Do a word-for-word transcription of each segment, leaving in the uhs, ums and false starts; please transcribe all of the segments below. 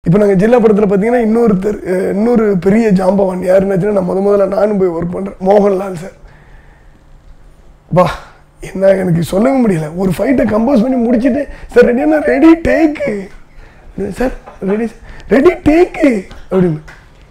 இப்போ நாங்கள் ஜில்லா படத்தில் பார்த்தீங்கன்னா இன்னொருத்தர் இன்னொரு பெரிய ஜாம்பவான் யாருன்னாச்சுன்னா நான் முத முதல்ல நானும் போய் ஒர்க் பண்ணுறேன், மோகன்லால் சார். பா என்ன எனக்கு சொல்லவே முடியல. ஒரு ஃபைட்டை கம்போஸ் பண்ணி முடிச்சுட்டு சார் ரெடியா ready take sir ready ready take அப்படின்னு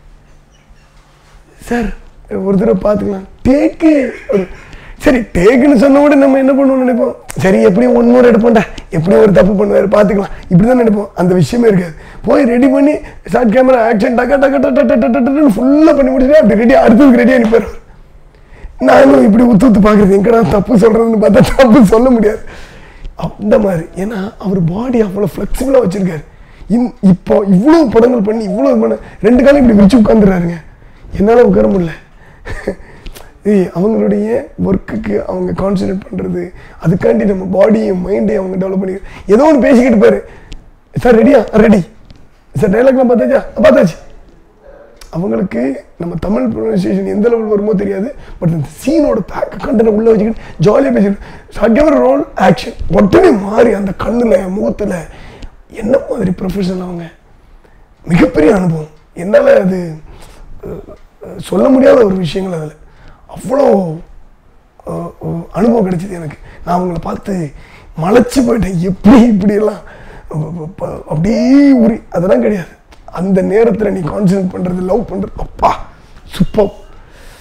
சார் ஒரு தடவை பார்த்துக்கலாம் டேக்கு. சரி டேக்குன்னு சொன்ன கூட நம்ம என்ன பண்ணுவோம்னு நினைப்போம், சரி எப்படியும் ஒன் மோர் எடுப்போம்டா, எப்படியும் ஒரு தப்பு பண்ணுவார் பார்த்துக்கலாம், இப்படி தான் நினைப்போம். அந்த விஷயமே இருக்காது. போய் ரெடி பண்ணி ஷார்ட் கேமரா ஆக்ஷன் டக்க டக்க டக்க டக்கு ஃபுல்லாக பண்ணி முடிச்சுட்டு அப்படி ரெடி அடுத்ததுக்கு ரெடியாக அனுப்பிடுவார். நானும் இப்படி உத்து உத்து பார்க்குறது எங்கடா தப்பு சொல்கிறதுன்னு பார்த்தா தப்பு சொல்ல முடியாது அந்த மாதிரி. ஏன்னா அவர் பாடி அவ்வளோ ஃப்ளெக்சிபிளாக வச்சுருக்காரு. இன் இப்போ இவ்வளோ படங்கள் பண்ணி இவ்வளோ பண்ண ரெண்டு காலம் இப்படி விரிச்சு உட்காந்துறாருங்க, என்னால் உட்கார முடியல. அவங்களுடைய ஒர்க்குக்கு அவங்க கான்சன்ட்ரேட் பண்ணுறது, அதுக்காண்டி நம்ம பாடியும் மைண்டையும் அவங்க டெவலப் பண்ணி ஏதோ ஒன்று பேசிக்கிட்டு பாரு சார் ரெடியா ரெடி சார் டைலாக்லாம் பார்த்தாச்சா பார்த்தாச்சு. அவங்களுக்கு நம்ம தமிழ் ப்ரொனன்சியேஷன் எந்த லெவல் வருமோ தெரியாது, பட் இந்த சீனோட பேக்க கண்டனை உள்ளே வச்சுக்கிட்டு ஜாலியாக பேசிக்கிட்டு ஷார்ட் ரோல் ஆக்ஷன் உடனே மாறி அந்த கண்ணில் முகத்தில் என்ன மாதிரி ப்ரொஃபஷனல் அவங்க. மிகப்பெரிய அனுபவம், என்னால் அது சொல்ல முடியாத ஒரு விஷயங்கள். அதில் அவ்வளோ அனுபவம் கிடைச்சிது எனக்கு. நான் அவங்கள பார்த்து மலைச்சு போயிட்டேன், எப்படி இப்படியெல்லாம் அப்படியே உரி அதெல்லாம் கிடையாது. அந்த நேரத்தில் நீ கான்சன்ட்ரேட் பண்ணுறது, லவ் பண்ணுறது, அப்பா சூப்பர்.